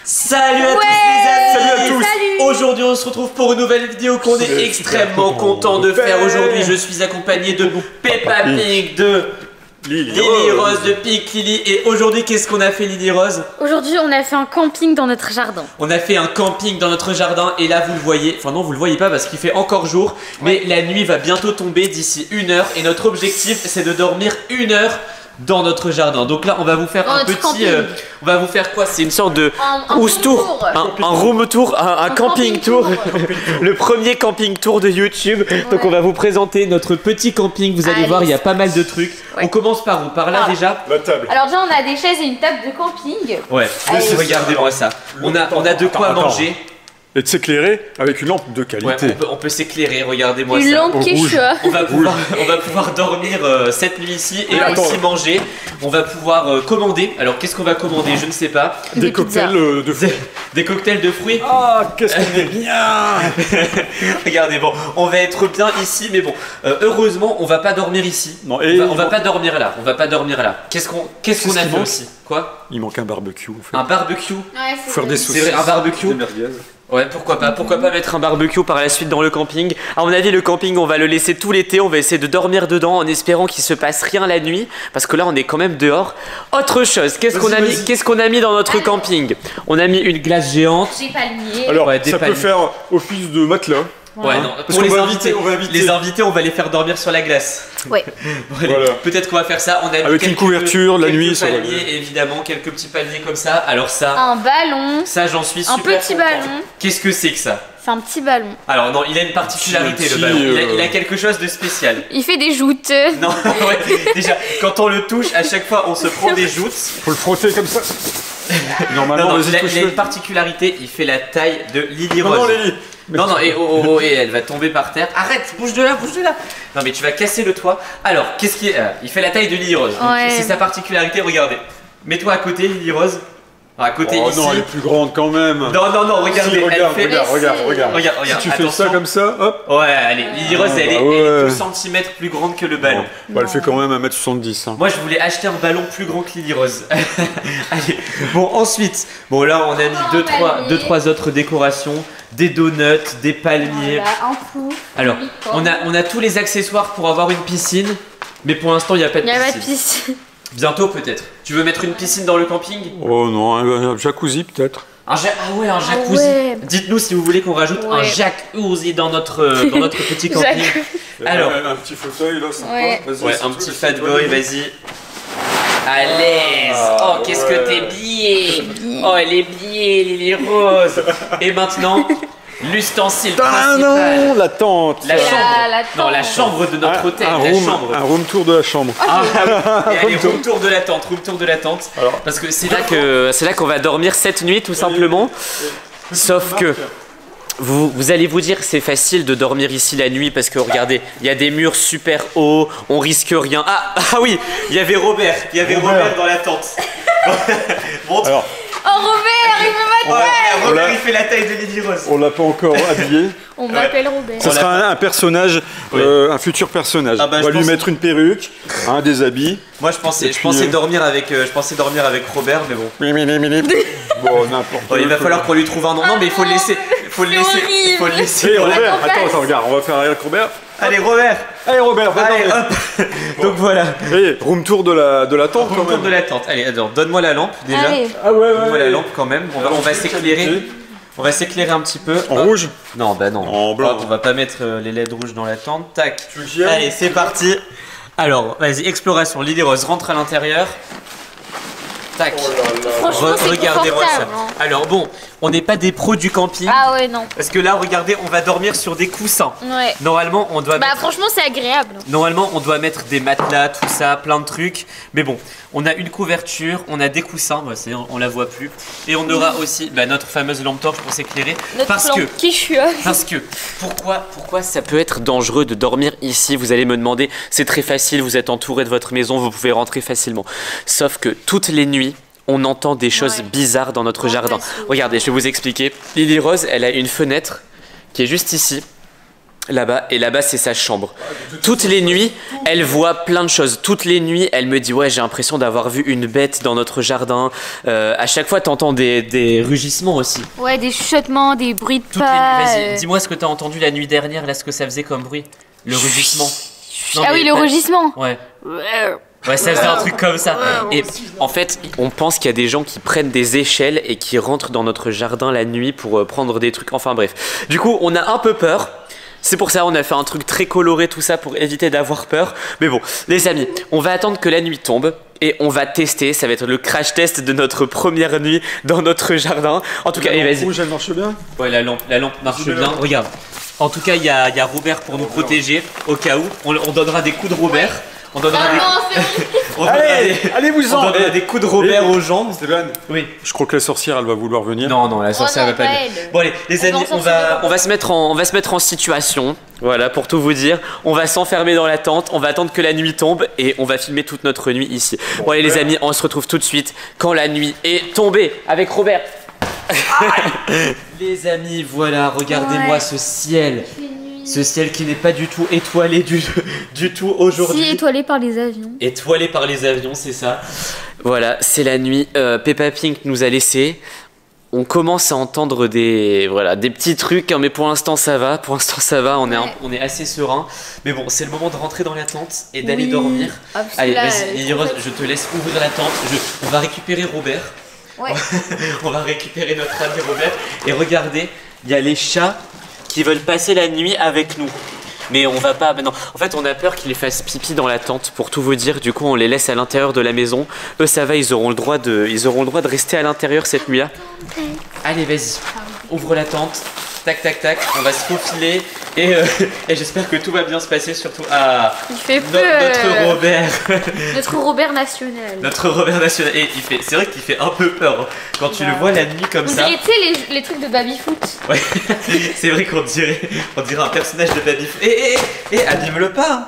Salut à tous les amis. Salut à tous. Aujourd'hui on se retrouve pour une nouvelle vidéo qu'on est extrêmement content de faire aujourd'hui. Je suis accompagné de Peppa Pig, de Lily Rose, de Pink Lily. Et aujourd'hui qu'est-ce qu'on a fait, Lily Rose? Aujourd'hui on a fait un camping dans notre jardin. On a fait un camping dans notre jardin et là vous le voyez, enfin non vous le voyez pas parce qu'il fait encore jour, mais la nuit va bientôt tomber d'ici 1 heure et notre objectif c'est de dormir 1 heure dans notre jardin. Donc là on va vous faire un petit on va vous faire quoi? C'est une sorte de house tour, un room tour, un camping tour. Le premier camping tour de YouTube. Donc on va vous présenter notre petit camping. Vous allez voir, il y a pas mal de trucs. On commence par où? Par là déjà? La table. Alors déjà on a des chaises et une table de camping. Ouais, regardez-moi ça. On a de quoi manger. Et de s'éclairer avec une lampe de qualité. Ouais, on peut s'éclairer, regardez-moi ça. Une lampe Quechua. On va pouvoir dormir cette nuit ici et aussi manger. On va pouvoir commander. Alors qu'est-ce qu'on va commander? Je ne sais pas. Des cocktails de fruits. Des cocktails de fruits. Ah, qu'est-ce qu'on est bien. Regardez, bon, on va être bien ici, mais bon, heureusement, on va pas dormir ici. Non, et on va pas dormir là. On va pas dormir là. Qu'est-ce qu'on a fait aussi? Quoi? Il manque un barbecue en fait. Un barbecue. Ouais, faire des saucisses. C'est vrai, un barbecue. Des merguez. Ouais, pourquoi pas mettre un barbecue par la suite dans le camping. À mon avis, le camping, on va le laisser tout l'été. On va essayer de dormir dedans en espérant qu'il se passe rien la nuit, parce que là, on est quand même dehors. Autre chose, qu'est-ce qu'on a mis dans notre camping? On a mis une glace géante. Des palmiers. Alors, Ouais, des ça peut palmiers. faire office de matelas. Ouais, non. Parce Pour qu'on les va invités, les invités, on va les faire dormir sur la glace. Ouais. Bon, allez, Voilà. peut-être qu'on va faire ça. On a mis Avec une couverture, la nuit, ça va palmiers, évidemment, quelques petits palmiers comme ça. Alors ça, Un ballon. ça j'en suis super Un petit content. ballon. Qu'est-ce que c'est que ça? C'est un petit ballon. Alors non, il a une particularité le ballon. Il a quelque chose de spécial. Il fait des joutes. Non, ouais, déjà, quand on le touche, à chaque fois, on se prend des joutes. Faut le frotter comme ça. Normalement, Non, vas-y, il a touche-le. une particularité, il fait la taille de Lily Non, Rose. non, Lily. Non, non, et elle va tomber par terre. Arrête, bouge de là, bouge de là. Non, mais tu vas casser le toit. Alors, qu'est-ce qui est. Il fait la taille de Lily Rose. Donc, Ouais. c'est sa particularité, regardez. Mets-toi à côté, Lily Rose. À côté Oh ici. non, elle est plus grande quand même. Non, regardez. Si, regarde, elle fait. regarde. Regarde, Si tu fais attention. ça comme ça, hop. Ouais, allez, Lily Rose, elle est ouais. 12 cm plus grande que le ballon. Bah, elle fait quand même 1m70. Hein. Moi je voulais acheter un ballon plus grand que Lily Rose. Allez. Bon ensuite, bon là on a mis deux trois autres décorations, des donuts, des palmiers. Voilà, un fou. Alors on a tous les accessoires pour avoir une piscine, mais pour l'instant il n'y a pas de Il n'y a piscine. pas de piscine. Bientôt peut-être. Tu veux mettre une piscine dans le camping? Oh non, un jacuzzi peut-être. Ah ouais, un jacuzzi. ouais. Dites-nous si vous voulez qu'on rajoute un jacuzzi dans notre petit camping. Alors, un petit fauteuil là, sympa. Ouais. Vas-y, ouais, si un tu petit veux, fat c'est boy, toi, vas-y. À l'aise. Oh, qu'est-ce que t'es biée. Oh, elle est biée, Lily Rose. Et maintenant, l'ustensile Ah principal. non, la tente. La chambre. la tente. Non, la chambre de notre hôtel. un La room, chambre. un room tour de la chambre. Ah, oui. Et allez, room tour de la tente, room tour de la tente. Alors. Parce que c'est là qu'on va dormir cette nuit, tout simplement. Sauf que vous allez vous dire c'est facile de dormir ici la nuit parce que regardez, il y a des murs super hauts, on risque rien. Ah oui, il y avait Robert dans la tente. Bon, Alors, Oh Robert, il veut ouais, m'attendre. Robert il fait la taille de Lily Rose. on l'a pas encore habillé. On m'appelle Robert. Ça sera un personnage, un futur personnage. Ah bah, on je va lui pense- mettre une perruque, des habits. Moi je pensais dormir avec Robert mais bon. Bon, n'importe Bon, il va falloir qu'on lui trouve un nom. Non mais il faut le laisser. horrible. Faut le laisser. Hey, Robert, en face. attends, regarde, on va faire avec Robert. Allez Robert. Allez Robert, va Allez dormir. hop. Donc voilà. Hey, room tour de la tente quand Autour même. de la tente. Allez, attends, donne-moi la lampe déjà. Allez. Ah ouais, Donne-moi la lampe quand même. On va s'éclairer. On va s'éclairer un petit peu. En Hop. rouge. Non, bah non. En blanc. Hop, on va pas mettre les LED rouges dans la tente. Tac. Tu veux que j'y aille? Allez, c'est parti. Alors, vas-y, exploration. Lily Rose rentre à l'intérieur. Tac. Franchement, c'est Regardez-moi ça. confortable, hein. Alors bon, on n'est pas des pros du camping. Ah ouais, non. Parce que là, regardez, on va dormir sur des coussins. Ouais. Normalement, on doit Bah mettre... franchement, c'est agréable. Normalement, on doit mettre des matelas, tout ça, plein de trucs. Mais bon, on a une couverture, on a des coussins, bah, on la voit plus. Et on aura aussi notre fameuse lampe torche pour s'éclairer. Notre Parce lampe que, Quechua. pourquoi ça peut être dangereux de dormir ici? Vous allez me demander, c'est très facile, vous êtes entouré de votre maison, vous pouvez rentrer facilement. Sauf que toutes les nuits, on entend des choses bizarres dans notre jardin. Regardez, je vais vous expliquer. Lily Rose, elle a une fenêtre qui est juste ici. là-bas, et là-bas c'est sa chambre. Toutes les nuits, elle voit plein de choses. Toutes les nuits, elle me dit ouais, j'ai l'impression d'avoir vu une bête dans notre jardin. À chaque fois, t'entends des rugissements aussi. Ouais, des chuchotements, des bruits de Toutes les pas. nuits, vas-y, dis-moi ce que t'as entendu la nuit dernière, là, ce que ça faisait comme bruit. Le rugissement. Non, Ah mais oui, le pas- rugissement. Ouais. Ouais, ça faisait un truc comme ça. Et en fait, on pense qu'il y a des gens qui prennent des échelles et qui rentrent dans notre jardin la nuit pour prendre des trucs. Enfin bref. Du coup, on a un peu peur. C'est pour ça qu'on a fait un truc très coloré, tout ça, pour éviter d'avoir peur. Mais bon, les amis, on va attendre que la nuit tombe et on va tester. Ça va être le crash test de notre première nuit dans notre jardin. En tout cas, allez, vas-y. Rouge, elle marche bien. Ouais, la lampe marche bien. Regarde. En tout cas, il y a Robert pour nous protéger au cas où. On donnera des coups de Robert. On donnera des... on donnera des- Allez-vous-en. on donnera des coups de Robert aux jambes. Stéphane, Oui. je crois que la sorcière, elle va vouloir venir. Non, la sorcière non, va pas pas bien. elle. Bon allez, les Elle amis, va en sortir on va se mettre en situation. Voilà, pour tout vous dire. On va s'enfermer dans la tente, on va attendre que la nuit tombe et on va filmer toute notre nuit ici. Bon allez les amis, on se retrouve tout de suite quand la nuit est tombée avec Robert. Les amis, voilà, regardez-moi Ouais. ce ciel. Ce ciel qui n'est pas du tout étoilé du tout aujourd'hui. Si étoilé par les avions. Étoilé par les avions, c'est ça. Voilà, c'est la nuit. Peppa Pink nous a laissé. On commence à entendre des petits trucs, hein, mais pour l'instant ça va. Pour l'instant ça va. On est assez serein. Mais bon, c'est le moment de rentrer dans la tente et d'aller Oui. dormir. Ah, parce que Allez, là, vas-y, Lily Rose, je te laisse ouvrir la tente. On va récupérer Robert. Ouais. On va récupérer notre ami Robert. Et regardez, il y a les chats qui veulent passer la nuit avec nous. Mais on va pas maintenant. En fait, on a peur qu'ils fassent pipi dans la tente, pour tout vous dire. Du coup, on les laisse à l'intérieur de la maison. Eux, ça va, ils auront le droit de rester à l'intérieur cette nuit-là. Allez, vas-y. Ouvre la tente. Tac, tac, tac. On va se faufiler. Et j'espère que tout va bien se passer, surtout à Il fait notre peur. Robert. Notre Robert national. Notre Robert national. Et c'est vrai qu'il fait un peu peur, hein. Quand tu le vois la nuit comme Vous ça. dirait, tu sais, les trucs de baby-foot. Ouais, c'est vrai qu'on dirait un personnage de Baby. Abîme-le pas. Hein.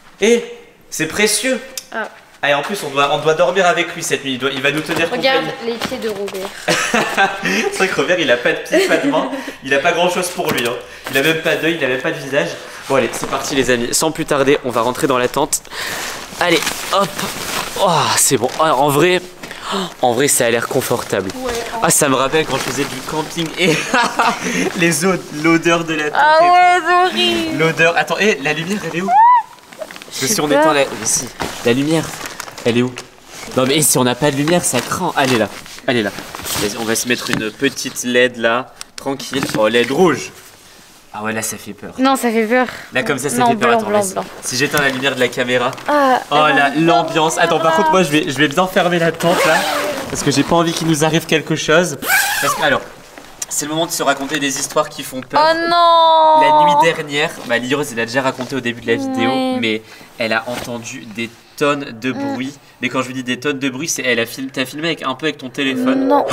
C'est précieux. Ah. Ah, et en plus, on doit dormir avec lui cette nuit. Il va nous tenir Regarde compagnie. les pieds de Robert. C'est vrai que Robert, il a pas de pieds, pas de mains. Il a pas grand chose pour lui. Hein. Il a même pas d'œil, il a même pas de visage. Bon, allez, c'est parti, les amis. Sans plus tarder, on va rentrer dans la tente. Allez, hop. Oh, c'est bon. Ah, en vrai, ça a l'air confortable. Ouais. Ah, ça me rappelle quand je faisais du camping et l'odeur de la tente. Ah ouais, c'est horrible. L'odeur. Attends, la lumière, elle est où? Parce que Je si sais on pas. éteint ici, la lumière, elle est où? Non, mais si on n'a pas de lumière, ça craint. Elle est là. Vas-y, on va se mettre une petite LED là, tranquille. Oh, LED rouge. Ah ouais, là, ça fait peur. Non, ça fait peur. Là, comme ça Non, fait peur. blanc, Attends, blanc, vas-y. blanc. Si j'éteins la lumière de la caméra. Ah, Oh là, l'ambiance. Attends, par contre, moi, je vais bien fermer la tente là. Parce que j'ai pas envie qu'il nous arrive quelque chose. Parce que, alors, c'est le moment de se raconter des histoires qui font peur. Oh non. La nuit dernière, Lily Rose, elle a déjà raconté au début de la vidéo, Ouais. mais elle a entendu des tonnes de bruit. Mais quand je vous dis des tonnes de bruit, c'est t'as filmé un peu avec ton téléphone. Non.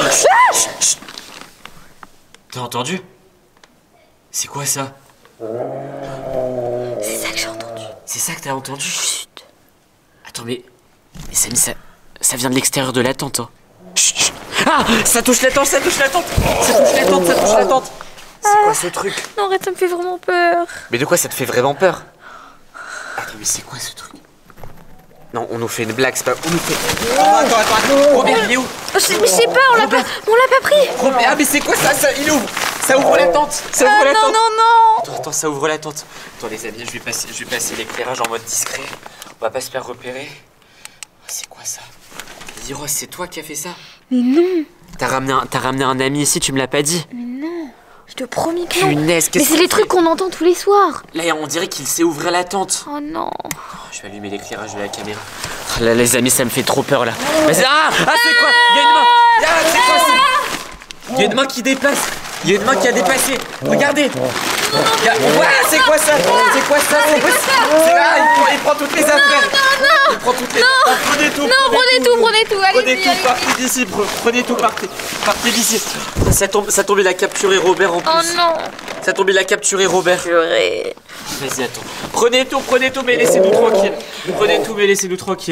T'as entendu? C'est quoi ça? C'est ça que j'ai entendu. C'est ça que t'as entendu? Chut. Attends, mais ça vient de l'extérieur de la tente. Hein. Chut, chut. Ah, ça touche la tente, ça touche la tente. Ça touche la tente, ça touche la tente. C'est quoi ce truc? Non, arrête, ça me fait vraiment peur. Mais de quoi ça te fait vraiment peur? Attends, mais c'est quoi ce truc? Non, on nous fait une blague, c'est pas... On nous fait... Oh, attends. Robert, il est où? Je sais pas, on l'a pas pris. Robert, ah, mais c'est quoi ça? Il ouvre. Ça ouvre la tente. Ça ouvre la tente. Non. Attends, ça ouvre la tente. Attends, les amis, je vais passer l'éclairage en mode discret. On va pas se faire repérer. Oh, c'est quoi ça? Lily Rose, c'est toi qui as fait ça? Mais non. T'as ramené un ami ici, tu me l'as pas dit? Mais non. Je te promis que non. Punaise, Mais qu'est-ce c'est qu'on les fait? trucs qu'on entend tous les soirs. Là, on dirait qu'il sait ouvrir la tente. Oh non. Je vais allumer l'éclairage de la caméra. Oh là, les amis, ça me fait trop peur là. Vas-y. Ah, c'est quoi? Il y a une main. Ah, c'est quoi ça? Il y a une main qui dépasse. Il y a une main qui a dépassé. Regardez. Ouais, c'est quoi ça? C'est quoi ça? C'est là, il prend toutes les affaires. Il prend toutes les affaires. Prenez tout. Non, prenez tout. Prenez Allez-y, tout, allez-y. partez d'ici. Prenez tout, partez d'ici. Ça tombait, il a capturé Robert en plus. Oh non. Ça tombait, il a capturé Robert. Purée. Vas-y, attends. Prenez tout, mais laissez-nous tranquille. Prenez tout, mais laissez-nous tranquille.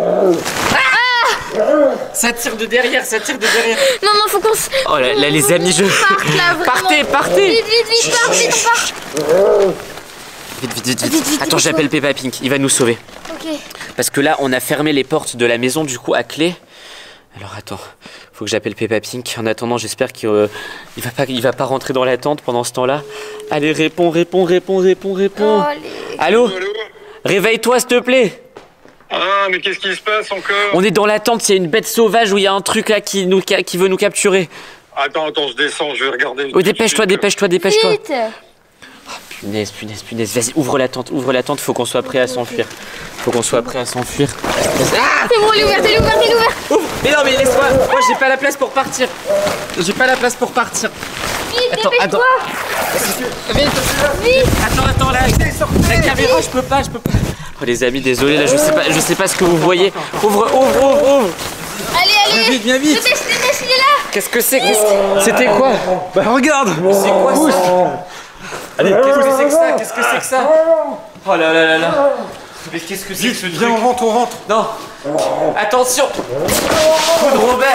Ça tire de derrière. Non, faut qu'on se... Oh là, les amis, Parte là, vraiment. Partez. Vite, part, Vite, Attends, j'appelle Peppa Pink, il va nous sauver. Ok. Parce que là, on a fermé les portes de la maison du coup à clé. Alors attends, faut que j'appelle Peppa Pink. En attendant, j'espère qu'il va pas rentrer dans la tente pendant ce temps-là. Allez, réponds. Oh, allez. Allô? Allô? Réveille-toi, s'il te plaît. Ah, mais qu'est-ce qui se passe encore? On est dans la tente, il y a une bête sauvage où il y a un truc là qui veut nous capturer. Attends, je descends, je vais regarder. Oh, dépêche-toi. Vite. Punaise. Vas-y, ouvre la tente, faut qu'on soit prêt à s'enfuir. C'est bon, elle est ouverte. Ouvre. Mais non, mais laisse-moi. Moi, j'ai pas la place pour partir. Vite, Attends. dépêche-toi. Attends, là. La caméra, je peux pas. Oh, les amis, désolé, là, je sais pas ce que vous voyez. Ouvre. Allez. Viens vite. Dépêche, il est là. Qu'est-ce que c'est? C'était quoi? Bah regarde. C'est quoi ça? Allez, Qu'est-ce que c'est que ça? Oh là. Mais qu'est-ce que c'est que ce truc? viens, on rentre. Non. Attention. Coup de Robert.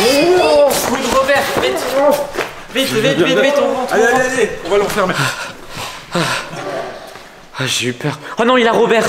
Vite, on rentre. Allez, on va l'enfermer. Ah, j'ai eu peur. Oh non, il a Robert.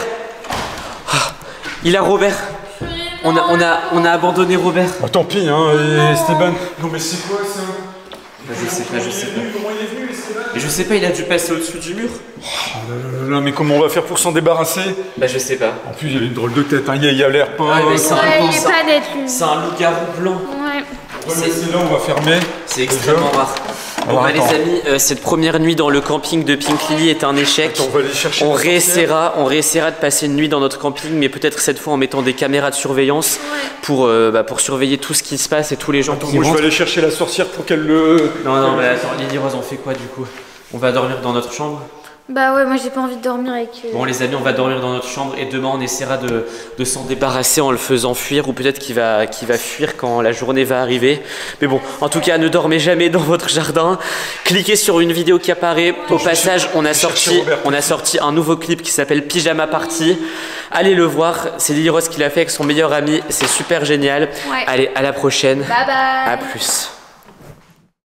On a abandonné Robert. Bah tant pis, hein, et Esteban. Non mais c'est quoi ça? Je sais pas. Comment il est venu, Esteban? Mais je sais pas, il a dû passer au-dessus du mur. Là, mais comment on va faire pour s'en débarrasser? Bah je sais pas. En plus, il a une drôle de tête, hein. Il a l'air pas... Ouais, mais c'est Ouais, il est un pas net, lui. C'est un loup-garou blanc. Ouais. Ouais, mais c'est là, on va fermer. C'est extrêmement rare. Bon Alors, bah les attends. amis, cette première nuit dans le camping de Pink Lily est un échec. Attends, on va aller chercher On la sorcière. réessayera de passer une nuit dans notre camping, mais peut-être cette fois en mettant des caméras de surveillance pour surveiller tout ce qui se passe et tous les gens Attends, qui moi je rentrent. vais aller chercher la sorcière pour qu'elle le... Non, mais attends, Lily Rose, on fait quoi du coup? On va dormir dans notre chambre? Bah ouais, moi j'ai pas envie de dormir avec. Bon les amis, on va dormir dans notre chambre et demain on essaiera de s'en débarrasser en le faisant fuir, ou peut-être qu'il va fuir quand la journée va arriver. Mais bon, en tout cas, ne dormez jamais dans votre jardin. Cliquez sur une vidéo qui apparaît. Au passage, on a sorti un nouveau clip qui s'appelle Pyjama Party. Allez le voir, c'est Lily Rose qui l'a fait avec son meilleur ami, c'est super génial. Ouais. Allez, à la prochaine. Bye bye. À plus.